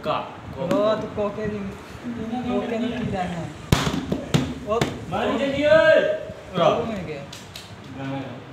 Coca लो तो कोके ने किया है ओ मारी जल्दी ओए मिल गया